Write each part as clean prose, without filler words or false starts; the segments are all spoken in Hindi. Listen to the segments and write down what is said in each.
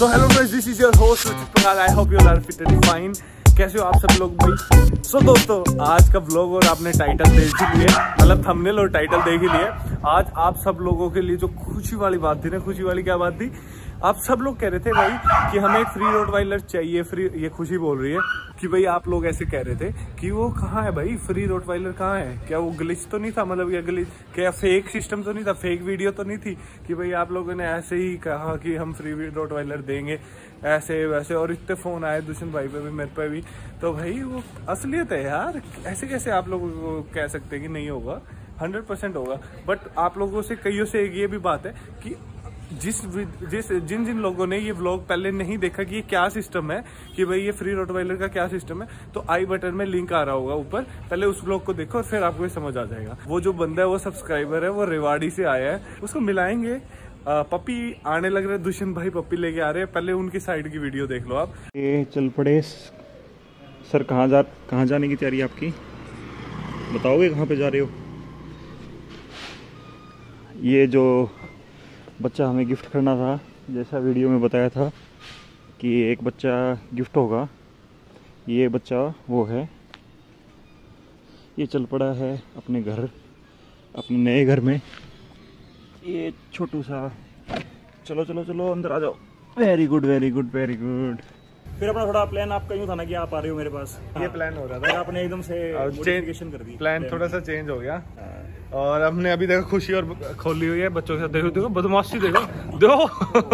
So hello guys, this is your host Ruchit Pangal. I hope you all are fit and fine. कैसे हो आप सब लोग भाई? So दोस्तों, आज का व्लॉग और आपने टाइटल देख ही लिए, मतलब थंबनेल और टाइटल देख ही लिए। आज आप सब लोगों के लिए जो खुशी वाली बात थी ना, खुशी वाली क्या बात थी? आप सब लोग कह रहे थे भाई कि हमें एक फ्री रोटवाइलर चाहिए। फ्री, ये खुशी बोल रही है कि भाई आप लोग ऐसे कह रहे थे कि वो कहाँ है भाई, फ्री रोटवाइलर कहाँ है? क्या वो ग्लिच तो नहीं था, मतलब क्या ग्लिच, क्या फेक सिस्टम तो नहीं था, फेक वीडियो तो नहीं थी कि भाई आप लोगों ने ऐसे ही कहा कि हम फ्री रोटवाइलर देंगे ऐसे वैसे? और इतने फोन आए दुष्यंत भाई पे भी, मेरे पे भी। तो भाई वो असलियत है यार, ऐसे कैसे आप लोग कह सकते हैं कि नहीं होगा? 100% होगा। बट आप लोगों से कईयों से ये भी बात है कि जिन लोगों ने ये व्लॉग पहले नहीं देखा कि ये क्या सिस्टम है, कि भाई ये फ्री रोटवाइलर का क्या सिस्टम है, तो आई बटन में लिंक आ रहा होगा ऊपर, पहले उस व्लॉग को देखो और फिर आपको ये समझ आ जाएगा। वो जो बंदा है, वो सब्सक्राइबर है, वो रेवाड़ी से आया है, उसको मिलाएंगे। पप्पी आने लग रहे, दुष्यंत भाई पप्पी लेके आ रहे हैं, पहले उनकी साइड की वीडियो देख लो आप। ये चल पड़े सर। कहाँ जाने की तैयारी आपकी? बताओगे कहाँ पे जा रहे हो? ये जो बच्चा हमें गिफ्ट करना था, जैसा वीडियो में बताया था कि एक बच्चा गिफ्ट होगा, ये बच्चा वो है। ये चल पड़ा है अपने घर, अपने नए घर में। ये छोटू सा, चलो चलो चलो अंदर आ जाओ। Very good very good very good. फिर अपना थोड़ा प्लान आपका यूँ था ना कि आप आ रहे हो मेरे पास। ये प्लान हो रहा था, आपने एकदम से मॉडिफिकेशन कर दी। प्लान थोड़ा सा चेंज हो गया। और हमने अभी देखो खुशी और खोली हुई है बच्चों के साथ। देखो देखो बदमाशी, देखो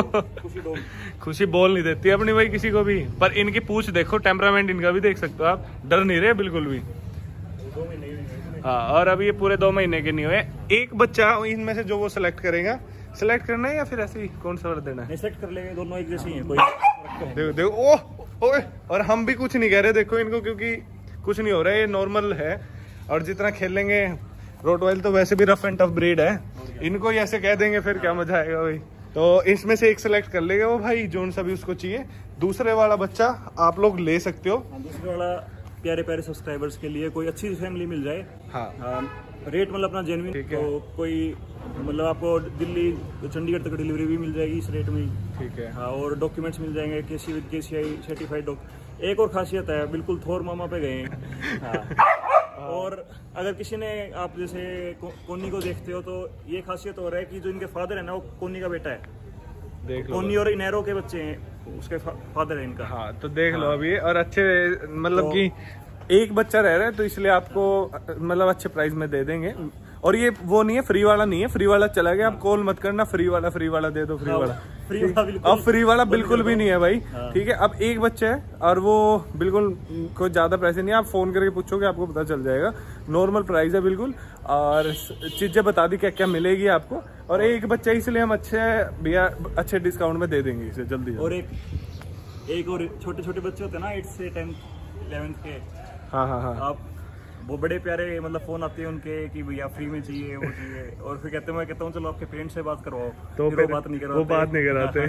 खुशी बोल नहीं देती अपनी भाई किसी को भी। पर इनकी पूछ देखो, टेम्परामेंट इनका भी देख सकते हो आप, डर नहीं रहे बिल्कुल भी। 2 महीने। हाँ, और अभी ये पूरे 2 महीने के नहीं हुए। एक बच्चा इनमें से जो वो सिलेक्ट करेगा, सिलेक्ट करना है या फिर ऐसे ही कौन सा वर्ड देना है? सिलेक्ट कर लेंगे, दोनों एक जैसे ही हैं। कोई देखो देखो, ओह, और हम भी कुछ नहीं कह रहे देखो इनको, क्योंकि कुछ नहीं हो रहा है, ये नॉर्मल है। और जितना खेलेंगे, रोटवाइल तो वैसे भी रफ एंड टफ ब्रीड है, इनको ही ऐसे कह देंगे फिर क्या मजा आएगा भाई। तो इसमें से एक सिलेक्ट कर लेगा वो भाई, जोन सा भी उसको चाहिए। दूसरे वाला बच्चा आप लोग ले सकते हो। दूसरे वाला प्यारे प्यारे सब्सक्राइबर्स के लिए कोई अच्छी फैमिली मिल जाए। हाँ, रेट मतलब अपना जेन्युइन, तो कोई मतलब आपको दिल्ली चंडीगढ़ तक डिलीवरी भी मिल जाएगी इस रेट में। ठीक है। हाँ, और डॉक्यूमेंट्स मिल जाएंगे केसी विद केसीआई सर्टिफाइड। एक और खासियत है, बिल्कुल थोर मामा पे गए हैं। हाँ। और अगर किसी ने, आप जैसे कोनी को देखते हो, तो ये खासियत हो रहा है कि जो इनके फादर है ना, वो कोनी का बेटा है। देख लो, कोनी और इनेरो के बच्चे हैं, उसके फादर है इनका। हाँ, तो देख लो अभी। और अच्छे, मतलब कि एक बच्चा रह रहा है, तो इसलिए आपको मतलब अच्छे प्राइस में दे देंगे। और ये वो नहीं है, फ्री वाला नहीं है, फ्री वाला चला गया, आप कॉल मत करना, फ्री वाला दे दो, फ्री वाला। अब फ्री वाला बिल्कुल भी नहीं है भाई। ठीक है, अब एक बच्चा है और वो बिल्कुल कोई ज्यादा पैसे नहीं है, आप फोन करके पूछोगे आपको पता चल जाएगा। नॉर्मल प्राइस है बिल्कुल, और चीजें बता दी क्या क्या मिलेगी आपको। और एक बच्चा, इसलिए हम अच्छे डिस्काउंट में दे देंगे इसे जल्दी। और एक और छोटे छोटे बच्चे होते हैं ना, 8 से 10 11th के। हाँ, आप वो बड़े प्यारे मतलब फोन आते हैं उनके कि भैया फ्री में चाहिए, वो चाहिए। और फिर कहते हैं, मैं कहता हूँ चलो आपके पेरेंट्स से बात करवाओ, तो वो बात नहीं कराते।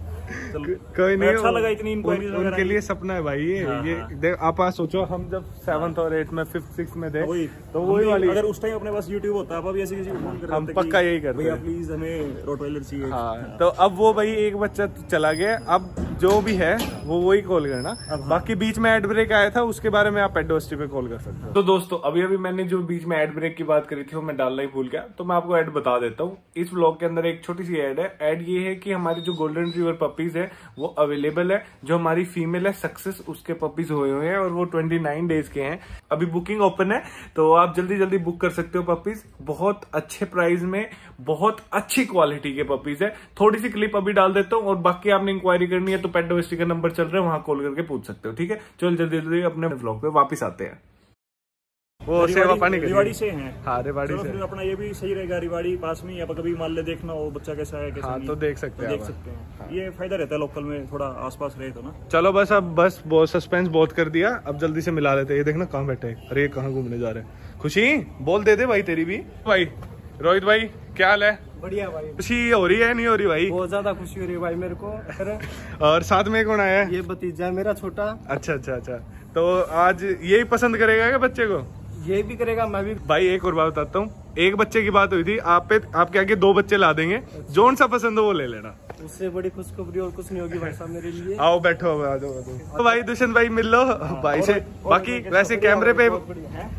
कोई नहीं, अच्छा लगा इतनी इंक्वायरीज उनके लिए सपना है भाई ये। आप सोचो, हम जब 7th और 8th में 5th 6th में थे, तो वही वाली, अगर उस टाइम अपने पास यूट्यूब होता, अब अभी ऐसे किसी को फोन करते, हम पक्का यही करते, भैया प्लीज हमें रोटवाइलर चाहिए। हाँ, तो अब वो भाई एक बच्चा चला गया, अब जो भी है वो वही कॉल करना। बाकी बीच में एड ब्रेक आया था, उसके बारे में आप एडवर्सिटी पे कॉल कर सकते हो। तो दोस्तों, अभी मैंने जो बीच में एड ब्रेक की बात करी थी, वो मैं डालना ही भूल गया, तो मैं आपको एड बता देता हूँ। इस व्लॉग के अंदर एक छोटी सी एड है। एड ये है कि हमारी जो गोल्डन रिट्रीवर पपीज है वो अवेलेबल है। जो हमारी फीमेल है सक्सेस, उसके पपीज हुए हैं और वो 29 डेज के हैं। अभी बुकिंग ओपन है, तो आप जल्दी जल्दी बुक कर सकते हो पपीज। बहुत अच्छे प्राइस में, बहुत अच्छी क्वालिटी के पपीज है। थोड़ी सी क्लिप अभी डाल देता हूँ, और बाकी आपने इंक्वायरी करनी है तो पेट डोमेस्टिक का नंबर चल रहा है, वहां कॉल करके पूछ सकते हो। ठीक है, चलो जल्दी जल्दी अपने व्लॉग पे वापस आते हैं। वो सेवा पानी रिवाड़ी से हैं। हाँ, रिवाड़ी से। फिर अपना ये भी सही रहेगा, रिवाड़ी पास में, या कभी मान ले देखना हो बच्चा कैसा है कैसा नहीं, तो देख सकते हैं। हाँ। ये फायदा रहता है लोकल में, थोड़ा आसपास रहे तो ना। चलो बस, अब बस बहुत सस्पेंस बहुत कर दिया, अब जल्दी से मिला लेते हैं। ये देखना कहाँ बैठे हैं, अरे कहाँ घूमने जा रहे हैं। खुशी बोल दे भाई, तेरी भी भाई। रोहित भाई क्या हाल है? बढ़िया भाई। खुशी हो रही है नहीं हो रही भाई? बहुत ज्यादा खुशी हो रही है भाई मेरे को। और साथ में कौन आया है? ये भतीजा है मेरा छोटा। अच्छा, तो आज यही पसंद करेगा क्या बच्चे को? ये भी करेगा, मैं भी। भाई एक और बात बताता हूँ, एक बच्चे की बात हुई थी, आपके आगे 2 बच्चे ला देंगे, जोन सा पसंद हो वो ले लेना। उससे बड़ी खुशखबरी और कुछ नहीं होगी भाई साहब मेरे लिए। आओ बैठो, आ जाओ। तो भाई दुष्यंत भाई मिल लो भाई से। बाकी वैसे कैमरे पे और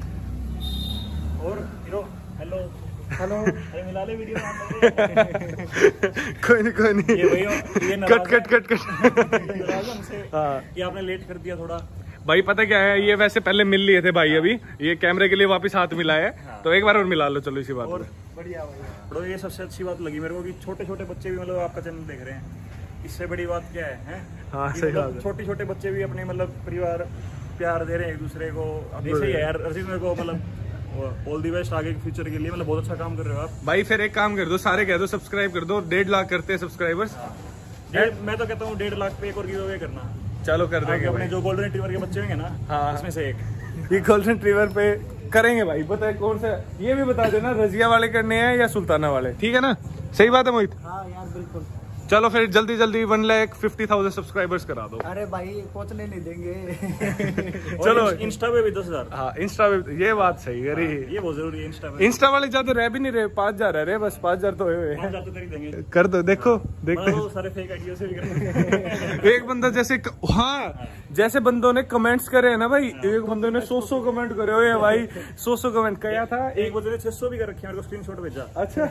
हीरो हेलो हेलो, अरे मिला ले वीडियो में। कोई नहीं, कट। हाँ, ये आपने लेट कर दिया थोड़ा। भाई पता क्या है, ये वैसे पहले मिल लिए थे भाई, अभी ये कैमरे के लिए वापस हाथ मिला है, तो एक बार और मिला लो। चलो इसी बात में बढ़िया भाई। ये सबसे अच्छी बात लगी मेरे को कि छोटे छोटे बच्चे भी मतलब आपका चैनल देख रहे हैं, इससे बड़ी बात क्या है? हाँ सही बात है। छोटे छोटे बच्चे भी अपने मतलब परिवार प्यार दे रहे हैं एक दूसरे को। अब ऐसे ही है यार अर्जित, मेरे को मतलब ऑल दी बेस्ट आगे फ्यूचर के लिए, मतलब बहुत अच्छा काम कर रहे हो आप भाई। फिर एक काम कर दो, सारे कह दो सब्सक्राइब कर दो, 1.5 लाख करते हैं सब्सक्राइबर्स। मैं तो कहता हूँ 1.5 लाख पे एक और गिव अवे करना। चलो कर देंगे अपने जो गोल्डन रिट्रीवर के बच्चे होंगे ना, हाँ उसमें से एक ये गोल्डन रिट्रीवर पे करेंगे भाई। पता है कौन सा, ये भी बता देना रजिया वाले करने हैं या सुल्ताना वाले, ठीक है ना? सही बात है मोहित? हाँ यार बिल्कुल। चलो फिर जल्दी 1,50,000 सब्सक्राइबर्स करा दो। अरे भाई पहुंचने नहीं देंगे। चलो इंस्टा पे भी 10,000। हाँ इंस्टा पे, ये बात सही है। ये बहुत जरूरी है इंस्टा पे। इंस्टा वाले ज्यादा रह भी नहीं रहे, 5,000 रह रहे, बस 5,000 तो हुए। 5,000 तो देंगे। कर दो, देखो देखते हैं। सारे फेक आईडिया से भी करेंगे। एक बंदा जैसे हाँ जैसे बंदों ने कमेंट्स करे है ना भाई, एक बंदे ने 100 कमेंट करे हुए हैं भाई, 100 कमेंट किया था। एक बंदे ने 600 भी कर रखे हैं, मेरे को स्क्रीनशॉट भेजा।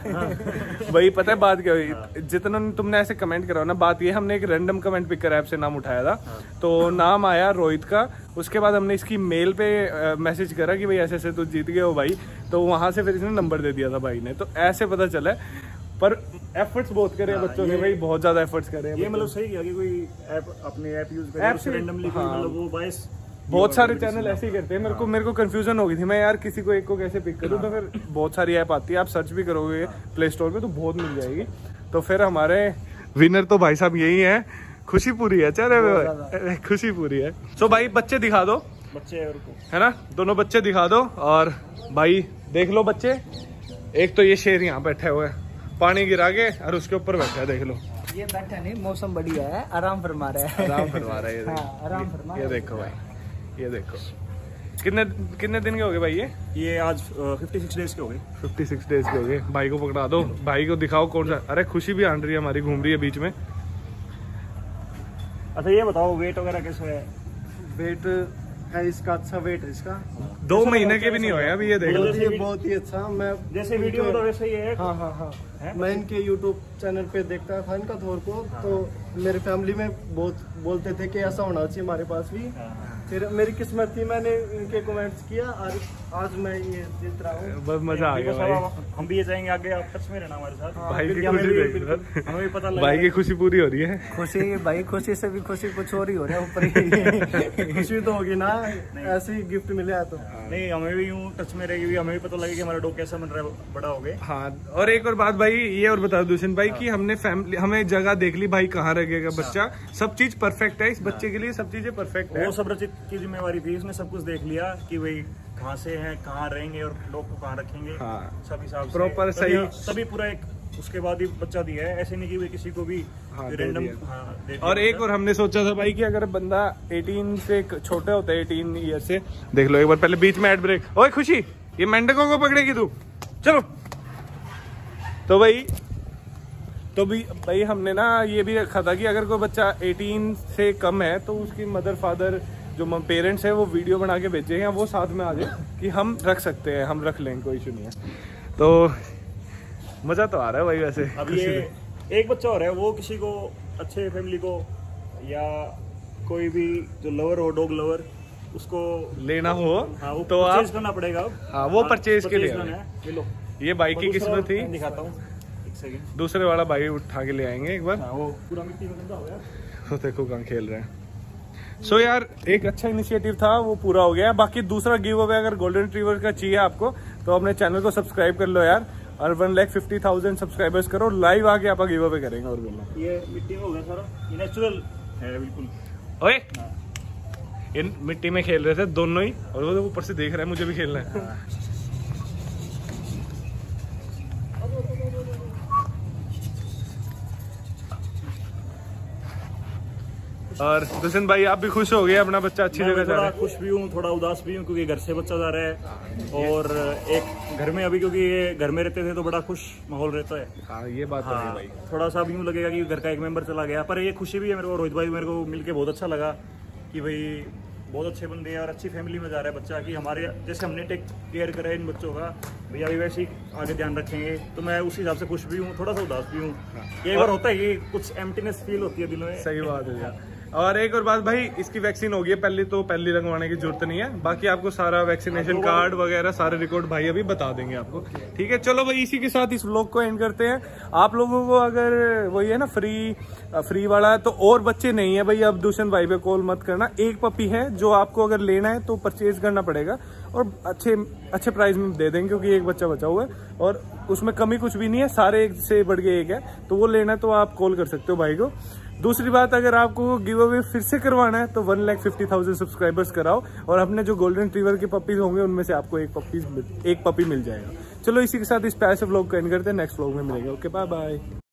अच्छा भाई पता है बात क्या हुई, जितना तुमने ऐसे कमेंट करा ना, बात ये हमने एक रैंडम कमेंट पिकर ऐप से नाम उठाया था, तो नाम आया रोहित का। उसके बाद हमने इसकी मेल पे मैसेज करा कि भाई ऐसे ऐसे तो जीत गए हो भाई, तो वहां से फिर इसने नंबर दे दिया था भाई ने, तो ऐसे पता चला। पर एफर्ट्स बहुत करे बच्चों ने भाई, बहुत ज्यादा एफर्ट्स करे। ये मतलब सही किया कि कोई ऐप अपने ऐप यूज करे, ऐप से रैंडमली मतलब वो बायस। बहुत सारे चैनल ऐसे ही करते हैं। मेरे को कंफ्यूजन हो गई थी, मैं यार किसी को एक को कैसे पिक करूं, तो फिर बहुत सारी ऐप आती है, आप सर्च भी करोगे प्ले स्टोर पे तो बहुत मिल जाएगी। तो फिर हमारे विनर तो भाई साहब यही है, खुशी पूरी है, चल खुशी पूरी है। सो भाई बच्चे दिखा दो, बच्चे है ना, दोनों बच्चे दिखा दो। और भाई देख लो बच्चे, एक तो ये शेर यहाँ बैठे हुए हैं पानी गिरा के, और उसके ऊपर बैठा है, देख लो। ये बैठा नहीं, मौसम बढ़िया है, आराम फरमा रहा है। आराम फरमा रहा है, आराम फरमा। ये देखो भाई, ये देखो कितने दिन के हो गए भाई? ये आज 56 डेज के हो गए। 56 डेज के हो गए। भाई को पकड़ा दो, भाई को दिखाओ कौन सा। अरे खुशी भी आन रही है हमारी, घूम रही है बीच में। अच्छा ये बताओ वेट वगैरह कैसे है? वेट है इसका, अच्छा वेट है इसका। 2 महीने के भी नहीं हुए अभी, ये देख लो। बहुत ही अच्छा। मैं जैसे वीडियो में तो वैसे ही है। हाँ। मैं इनके YouTube चैनल पे देखता था इनका थोर को, तो मेरे फैमिली में बहुत बोलते थे कि ऐसा होना चाहिए हमारे पास भी। फिर मेरी किस्मत थी, मैंने इनके कमेंट्स किया और आज मैं ये जीत रहा हूँ। बहुत मजा आ गया भाई। हम भी ये चाहेंगे आगे आप टच में रहना हमारे साथ। भाई की खुशी देख, हमें भी पता लगा भाई की खुशी पूरी हो रही है। खुशी भाई, खुशी से भी खुशी कुछ और ही हो रहा है ऊपर ही। खुशी तो होगी ना, ऐसे ही गिफ्ट मिले है तो। नहीं हमें भी यूँ टच में रहेगी, हमें भी पता लगे कि हमारा डॉग कैसा बन रहा है, बड़ा हो गया। हाँ और एक और बात भाई, ये और बता दो दुष्यंत भाई कि हमने फैमिली, हमें जगह देख ली भाई कहाँ रहेगा बच्चा, सब चीज परफेक्ट है इस बच्चे के लिए, सब चीजें परफेक्ट है। वो सब रचित की जिम्मेवारी थी, उसने सब कुछ देख लिया कि भाई कहाँ से हैं, कहाँ रहेंगे और लोग को कहाँ रखेंगे। हाँ। सब हिसाब प्रॉपर सही, तभी पूरा एक उसके बाद ही बच्चा दिया है, ऐसे नहीं कि भाई किसी को भी रैंडम। और एक और हमने सोचा था भाई कि अगर बंदा 18 से छोटे होते हैं, 18 ईयर से, देख लो एक बार पहले बीच में एड ब्रेक। ओए खुशी, ये मेंढकों को पकड़ेगी तू, चलो। तो भाई हमने ना ये भी रखा था कि अगर कोई बच्चा 18 से कम है तो उसकी मदर फादर जो पेरेंट्स है वो वीडियो बना के भेजे या वो साथ में आ जाए कि हम रख सकते हैं, हम रख लेंगे, कोई इशू नहीं है। तो मजा तो आ रहा है भाई वैसे। अब ये एक बच्चा हो रहा है, वो किसी को अच्छे फैमिली को या कोई भी जो लवर हो, डॉग लवर, उसको लेना हो वो तो परचेज करना पड़ेगा। हाँ वो परचेज के लिए ले लो। ये भाई की किस्मत थी। दिखाता हूँ एक सेकंड। दूसरे वाला भाई उठा के ले आएंगे एक बार। वो पूरा मिट्टी में गंदा हो गया, तो देखो कहाँ खेल रहे हैं। सो यार एक अच्छा इनिशिएटिव था, वो पूरा हो गया। बाकी दूसरा गिव अवे अगर गोल्डन रिट्रीवर का चाहिए आपको तो अपने चैनल को सब्सक्राइब कर लो यार, और 1,50,000 सब्सक्राइबर्स करो, लाइव आके आप गिव अवे करेंगे। और बोलो ये मिट्टी में हो गया सारा, ये नेचुरल है बिल्कुल। ओए इन मिट्टी में खेल रहे थे दोनों ही, और वो ऊपर से देख रहा है मुझे भी खेलना है। और दुष्यंत भाई आप भी खुश हो गए, अपना बच्चा अच्छी जगह जा रहा है? खुश भी हूँ, थोड़ा उदास भी हूँ, क्योंकि घर से बच्चा जा रहा है और एक घर में अभी, क्योंकि ये घर में रहते थे तो बड़ा खुश माहौल रहता है। हाँ ये बात तो है भाई। थोड़ा सा भी यूँ लगेगा कि घर का एक मेंबर चला गया, पर ये खुशी भी है मेरे को। रोहित भाई मेरे को मिलके बहुत अच्छा लगा कि भाई बहुत अच्छे बंदे हैं और अच्छी फैमिली में जा रहा है बच्चा, कि हमारे जैसे हमने टेक केयर करा है इन बच्चों का, भैया भी वैसे ही आगे ध्यान रखेंगे। तो मैं उसी हिसाब से खुश भी हूँ, थोड़ा सा उदास भी हूँ। एक बार होता है कि कुछ एम्प्टीनेस फील होती है दिल में। सही बात है यार। और एक और बात भाई, इसकी वैक्सीन हो गई है पहली, तो पहली लगवाने की जरूरत नहीं है, बाकी आपको सारा वैक्सीनेशन कार्ड वगैरह सारे रिकॉर्ड भाई अभी बता देंगे आपको। ठीक है, चलो भाई इसी के साथ इस व्लॉग को एंड करते हैं। आप लोगों को अगर वही है ना फ्री वाला है तो और बच्चे नहीं है भाई, अब दुष्यंत भाई पे कॉल मत करना। एक पपी है जो आपको अगर लेना है तो परचेज करना पड़ेगा और अच्छे प्राइस में दे देंगे, क्योंकि एक बच्चा बचा हुआ है और उसमें कमी कुछ भी नहीं है, सारे एक से बढ़ के एक है। तो वो लेना है तो आप कॉल कर सकते हो भाई को। दूसरी बात, अगर आपको गिव अवे फिर से करवाना है तो 1,50,000 सब्सक्राइबर्स कराओ और अपने जो गोल्डन रिट्रीवर के पपीज होंगे उनमें से आपको एक पपी मिल जाएगा। चलो इसी के साथ इस प्यारे से व्लॉग को एंड करते हैं, नेक्स्ट व्लॉग में मिलेंगे। Okay bye bye.